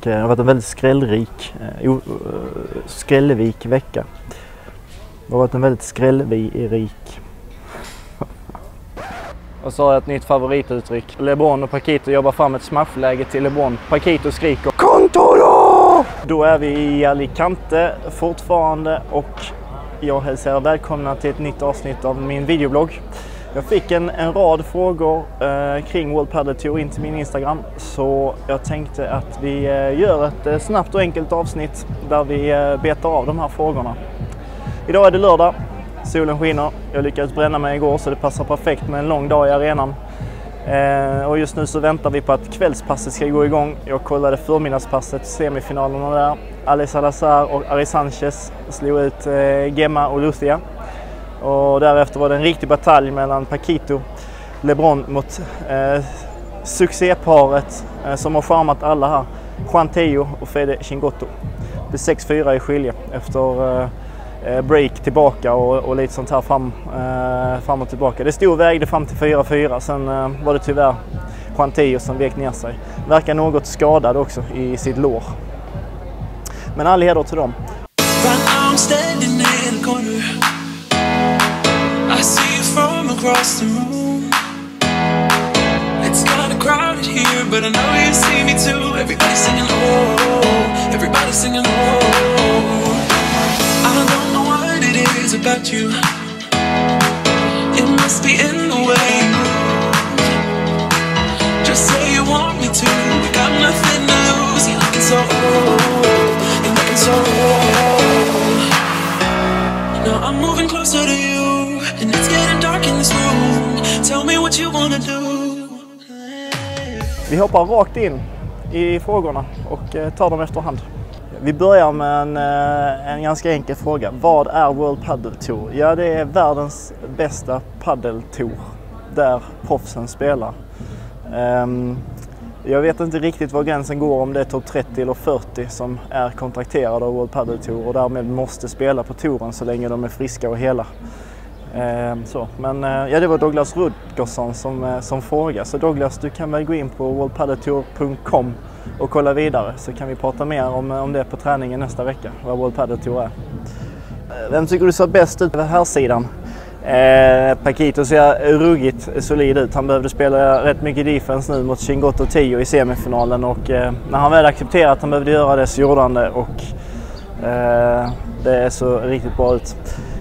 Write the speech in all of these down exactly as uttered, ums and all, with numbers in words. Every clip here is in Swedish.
det har varit en väldigt skrällrik, uh, skrällvik vecka. Det har varit en väldigt skrällrik. Och så har jag ett nytt favorituttryck. LeBron och Paquito jobbar fram ett smashläge till LeBron. Paquito skriker "Contolo!" Då är vi i Alicante fortfarande och jag hälsar välkomna till ett nytt avsnitt av min videoblogg. Jag fick en, en rad frågor eh, kring World Padel Tour in till min Instagram, så jag tänkte att vi eh, gör ett eh, snabbt och enkelt avsnitt där vi eh, betar av de här frågorna. Idag är det lördag, solen skiner, jag lyckades bränna mig igår så det passar perfekt med en lång dag i arenan. Eh, och just nu så väntar vi på att kvällspasset ska gå igång. Jag kollade förmiddagspasset, semifinalerna där. Ali Salazar och Ari Sanchez slog ut eh, Gemma och Lucia. Och därefter var det en riktig batalj mellan Paquito, LeBron mot eh, succéparet eh, som har charmat alla här. Juan Tello och Fede Chingotto. Det är sex fyra i skilje efter eh, break tillbaka och, och lite sånt här fram, eh, fram och tillbaka. Det stod och vägde fram till fyra fyra, sen eh, var det tyvärr Juan Tello som vek ner sig. Verkar något skadad också i sitt lår. Men all heder till dem. I see you from across the room. It's kinda crowded here, but I know you see me too. Everybody's singing oh, everybody's singing oh. I don't know what it is about you. It must be in the way you move. Just say you want me to. We got nothing to lose. You're looking so old. You're looking so old. Now I'm moving closer to you. And it's getting dark in this room. Tell me what you wanna do. Vi hoppar rakt in i frågorna och eh, tar dem efterhand. Vi börjar med en, eh, en ganska enkel fråga. Vad är World Padel Tour? Ja, det är världens bästa paddeltour där proffsen spelar. Um, jag vet inte riktigt var gränsen går, om det är topp trettio eller fyrtio som är kontrakterade av World Padel Tour och därmed måste spela på touren så länge de är friska och hela. Så. Men ja, det var Douglas Rudgersson som, som frågade. Så Douglas, du kan väl gå in på world padel tour punkt com och kolla vidare, så kan vi prata mer om, om det på träningen nästa vecka, vad World Padel Tour är. Vem tycker du ser bäst ut på här sidan? Eh, Paquito ser ruggigt solid ut. Han behövde spela rätt mycket defense nu mot Chingotto Tello i semifinalen, och eh, när han väl accepterade att han behövde göra det så gjorde han det, och eh, det så riktigt bra ut.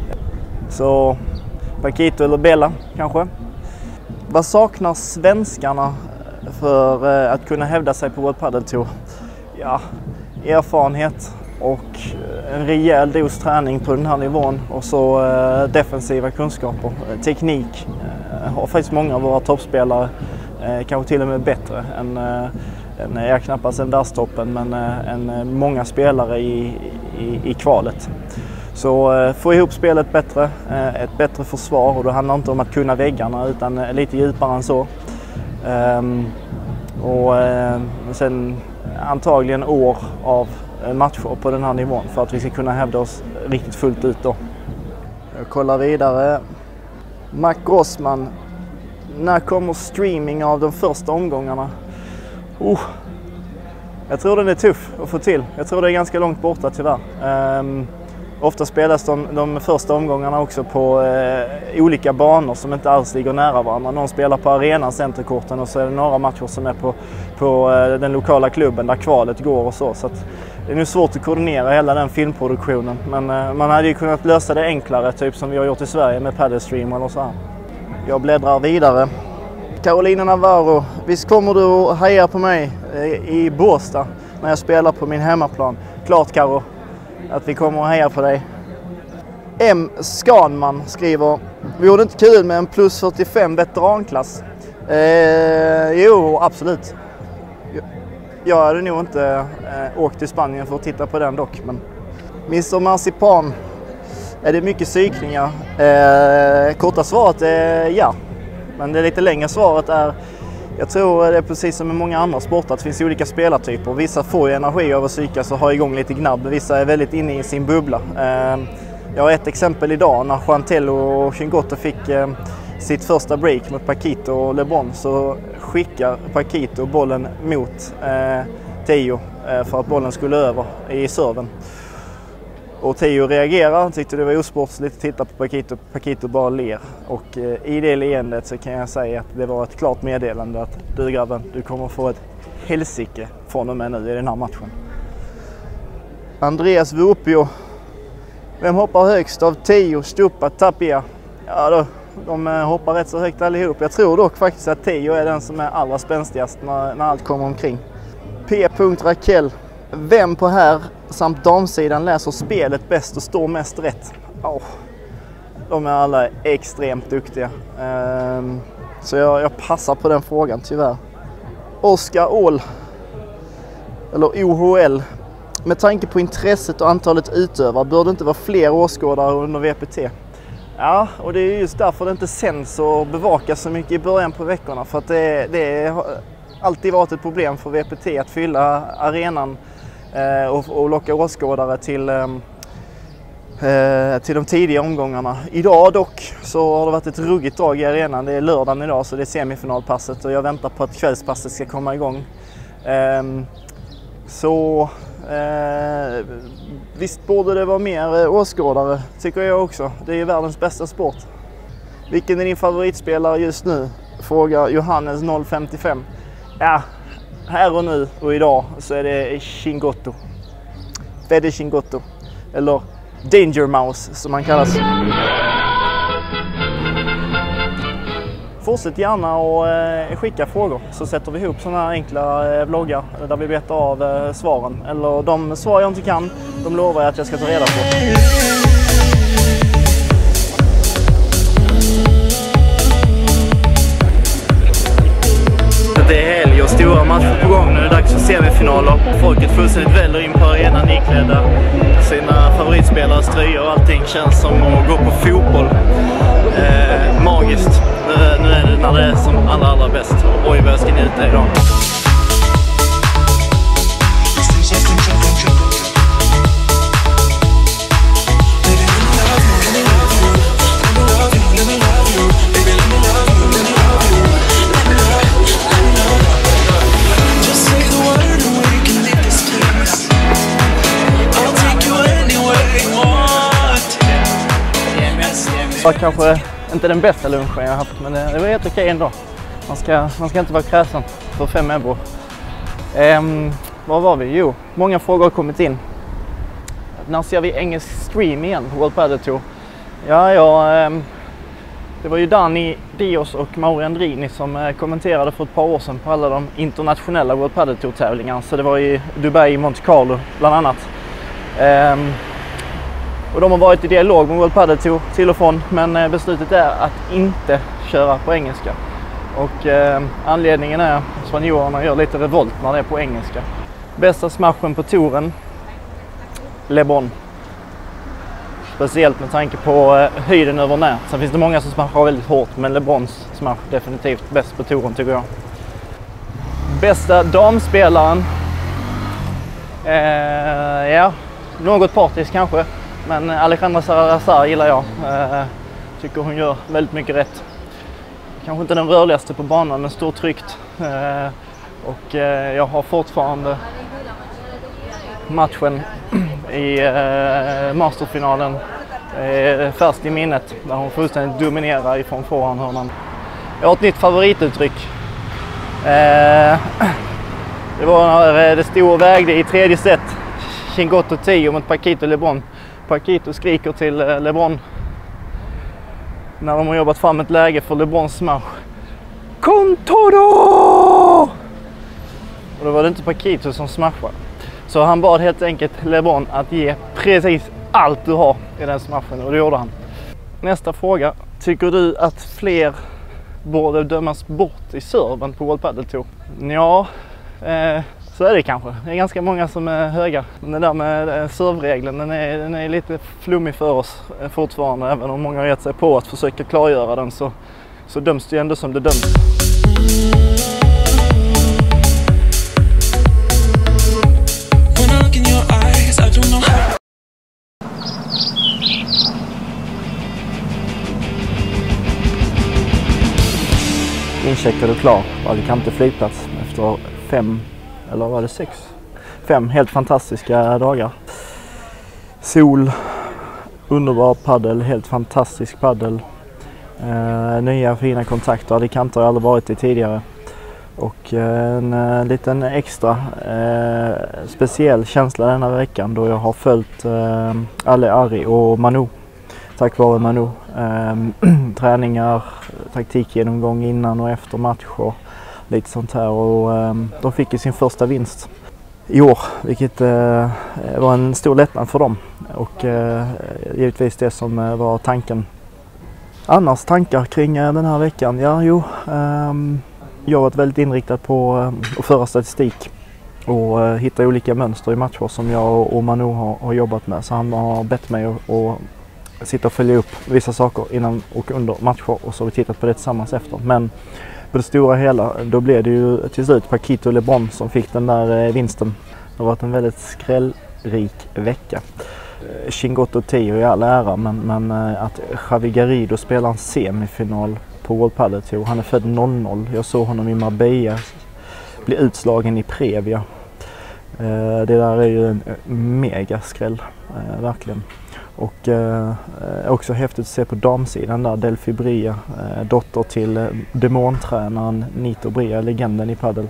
Så Paquito eller Bella kanske. Vad saknar svenskarna för att kunna hävda sig på World Padel Tour? Ja, erfarenhet och en rejäl dos träning på den här nivån, och så defensiva kunskaper. Teknik har faktiskt många av våra toppspelare, kanske till och med bättre än, än är knappast en världstoppen, men än många spelare i, i, i kvalet. Så eh, få ihop spelet bättre, eh, ett bättre försvar, och det handlar inte om att kunna väggarna utan eh, lite djupare än så. Ehm, och eh, sen antagligen år av eh, matcher på den här nivån för att vi ska kunna hävda oss riktigt fullt ut då. Jag kollar vidare. Mac Grossman, när kommer streaming av de första omgångarna? Oh, jag tror den är tuff att få till. Jag tror det är ganska långt borta tyvärr. Ehm, Ofta spelas de, de första omgångarna också på eh, olika banor som inte alls ligger nära varandra. Någon spelar på arenan, centerkorten, och så är det några matcher som är på, på eh, den lokala klubben där kvalet går och så. Så att det är nu svårt att koordinera hela den filmproduktionen. Men eh, man hade ju kunnat lösa det enklare, typ som vi har gjort i Sverige med Padelstream eller så här. Jag bläddrar vidare. Carolina Navarro, visst kommer du att heja på mig eh, i Båstad när jag spelar på min hemmaplan? Klart, Karo, att vi kommer att heja på dig. M. Skanman skriver: vore det inte kul med en plus fyrtiofem veteranklass? Eh, jo, absolut. Jag hade nog inte eh, åkt till Spanien för att titta på den dock. Men mister Marcipan, är det mycket psykningar? Eh, korta svaret är ja. Men det lite längre svaret är: jag tror det är precis som med många andra sporter att det finns olika spelartyper. Vissa får ju energi av att psykas och ha igång lite gnabb. Vissa är väldigt inne i sin bubbla. Jag har ett exempel idag när Juan Tello och Chingotto fick sitt första break mot Paquito och LeBron, så skickar Paquito bollen mot Tello för att bollen skulle över i serven. Och Theo reagerar, tyckte det var osportsligt att titta på Paquito. Paquito bara ler. Och i det leendet så kan jag säga att det var ett klart meddelande att du grabben, du kommer få ett helsike från och med nu i den här matchen. Andreas Vupio. Vem hoppar högst av Theo, Stupa, Tapia? Ja då, de hoppar rätt så högt allihop. Jag tror dock faktiskt att Theo är den som är allra spänstigast när, när allt kommer omkring. P. Raquel. Vem på här samt damsidan läser spelet bäst och står mest rätt? Oh, de är alla extremt duktiga. Um, så jag, jag passar på den frågan tyvärr. Oskar Åhl. Eller O H L. Med tanke på intresset och antalet utövare bör det inte vara fler åskådare under V P T. Ja, och det är just därför det inte sänds och bevakas så mycket i början på veckorna. För att det, det har alltid varit ett problem för V P T att fylla arenan eh, och, och locka åskådare till, eh, till de tidiga omgångarna. Idag dock så har det varit ett ruggigt drag i arenan. Det är lördagen idag så det är semifinalpasset och jag väntar på att kvällspasset ska komma igång. Eh, så... Eh, visst borde det vara mer åskådare, tycker jag också. Det är världens bästa sport. Vilken är din favoritspelare just nu? Frågar Johannes noll femtiofem. Ja, här och nu och idag så är det Chingotto. Fede Chingotto. Eller Danger Mouse som man kallas. Fortsätt gärna och eh, skicka frågor så sätter vi ihop sådana här enkla eh, vloggar där vi betar av eh, svaren. Eller de svar jag inte kan, de lovar jag att jag ska ta reda på. Det är helg och stora matcher på gång. Nu är det dags för semifinaler. Folket fullständigt väller in på arenan iklädda sina favoritspelares tröjor och allting känns som att gå på fotboll. Eh, magiskt. Nu, nu är det när det är som allra allra bäst. Oj vad jag ska njuta idag. Det var kanske inte den bästa lunchen jag har haft, men det var helt okej ändå. Man ska, man ska inte vara kräsen för fem euro. Ehm, vad var vi? Jo, många frågor har kommit in. När ser vi engelsk stream igen på World Padel Tour? Ja, ja ehm, det var ju Dani Dios och Mauri Andrini som eh, kommenterade för ett par år sedan på alla de internationella World Padel Tour-tävlingarna. Så det var i Dubai, i Monte Carlo bland annat. Ehm, Och de har varit i dialog med World Padel Tour till och från, men beslutet är att inte köra på engelska. Och eh, anledningen är att spanjorerna gör lite revolt när det är på engelska. Bästa smashen på touren, LeBron. Speciellt med tanke på eh, höjden över nät. Sen finns det många som smashar väldigt hårt, men LeBrons smash definitivt bäst på touren tycker jag. Bästa damspelaren. Eh, ja, något partisk kanske. Men Alejandra Salazar gillar jag. Eh, tycker hon gör väldigt mycket rätt. Kanske inte den rörligaste på banan, men stor tryckt. Eh, och eh, jag har fortfarande matchen i eh, masterfinalen eh, färskt i minnet. Där hon fullständigt dominerar ifrån forehandhörnan. Jag har ett nytt favorituttryck. Eh, det var när det stod och vägde i tredje set. Chingotto tio mot Paquito LeBron. Paquito skriker till LeBron när de har jobbat fram ett läge för LeBrons smash. Con todo! Och då var det inte Paquito som smashade. Så han bad helt enkelt LeBron att ge precis allt du har i den smashen, och det gjorde han. Nästa fråga. Tycker du att fler borde dömas bort i serven på World Padel Tour? Ja, eh, så är det kanske. Det är ganska många som är höga. Men det där med servregeln, den är, den är lite flummig för oss fortfarande. Även om många har gett sig på att försöka klargöra den, så, så döms det ändå som det döms. Incheckad och klar på Alicante flygplats efter fem, eller var det sex? fem helt fantastiska dagar. Sol, underbar paddel, helt fantastisk paddel. Eh, nya fina kontakter, Alicante har jag aldrig varit i tidigare. Och en eh, liten extra eh, speciell känsla denna veckan då jag har följt eh, Ale Ari och Manu. Tack vare Manu. Eh, träningar, taktikgenomgång innan och efter match och lite sånt här. Och eh, de fick ju sin första vinst i år, vilket eh, var en stor lättnad för dem. Och eh, givetvis det som eh, var tanken. Annars tankar kring eh, den här veckan? Ja, jo. Eh, jag har varit väldigt inriktad på eh, att föra statistik och eh, hitta olika mönster i matcher som jag och Manu har, har jobbat med. Så han har bett mig att, att sitta och följa upp vissa saker innan och under matcher och så har vi tittat på det tillsammans efter. Men på det stora hela, då blev det ju till slut Paquito LeBron som fick den där eh, vinsten. Det har varit en väldigt skrällrik vecka. Chingotto Tio i all ära, men, men att Javi Garrido spelar en semifinal på World Padel Tour. Han är född noll noll. Jag såg honom i Marbella bli utslagen i Previa. Det där är ju en mega skräll, verkligen. Och eh, också häftigt att se på damsidan där, Delphi Bria, eh, dotter till demontränaren Nito Bria, legenden i padel.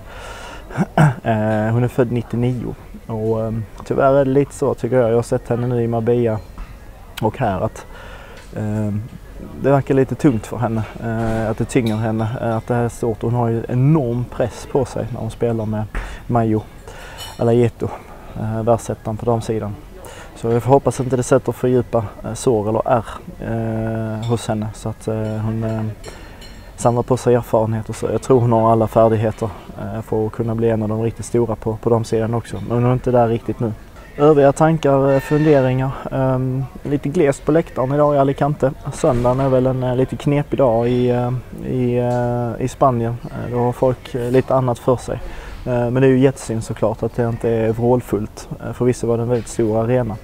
eh, hon är född nittionio och eh, tyvärr är det lite så tycker jag. Jag har sett henne nu i Marbella och här att eh, det verkar lite tungt för henne, eh, att det tynger henne, eh, att det här är stort. Hon har ju enorm press på sig när hon spelar med Mayo Alayeto, eh, världsettan på damsidan. Så jag får hoppas inte det sätter för djupa eh, sår eller ärr eh, hos henne så att eh, hon eh, samlar på sig erfarenheter. Så jag tror hon har alla färdigheter eh, för att kunna bli en av de riktigt stora på, på de sidan också. Men hon är inte där riktigt nu. Övriga tankar, eh, funderingar. Eh, lite glest på läktaren idag i Alicante. Söndagen är väl en eh, lite knepig dag i, eh, i, eh, i Spanien. Eh, då har folk eh, lite annat för sig. Men det är ju jättesynd såklart att det inte är vrålfullt. För vissa var det en väldigt stor arena.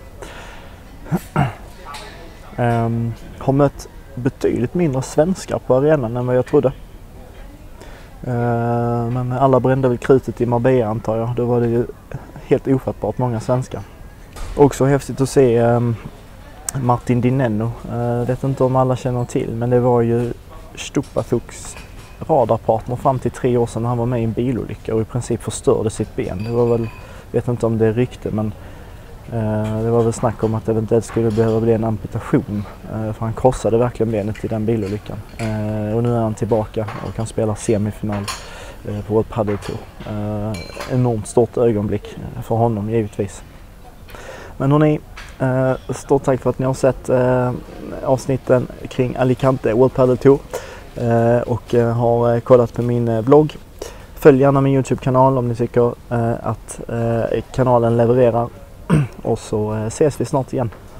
um, har mött betydligt mindre svenskar på arenan än vad jag trodde. Uh, men alla brände väl krutet i Marbella antar jag. Då var det ju helt ofattbart många svenskar. Också häftigt att se um, Martin Dinenno. Jag uh, vet inte om alla känner till, men det var ju Stupathuks radarpartner fram till tre år sedan när han var med i en bilolycka och i princip förstörde sitt ben. Det var väl, jag vet inte om det är rykte, men eh, det var väl snack om att det eventuellt skulle behöva bli en amputation. Eh, för han korsade verkligen benet i den bilolyckan. Eh, och nu är han tillbaka och kan spela semifinal eh, på World Padel Tour. Eh, enormt stort ögonblick för honom givetvis. Men hörni, eh, stort tack för att ni har sett eh, avsnitten kring Alicante World Padel Tour. Uh, och uh, har uh, kollat på min uh, vlogg. Följ gärna min YouTube-kanal om ni tycker uh, att uh, kanalen levererar. Och så uh, ses vi snart igen.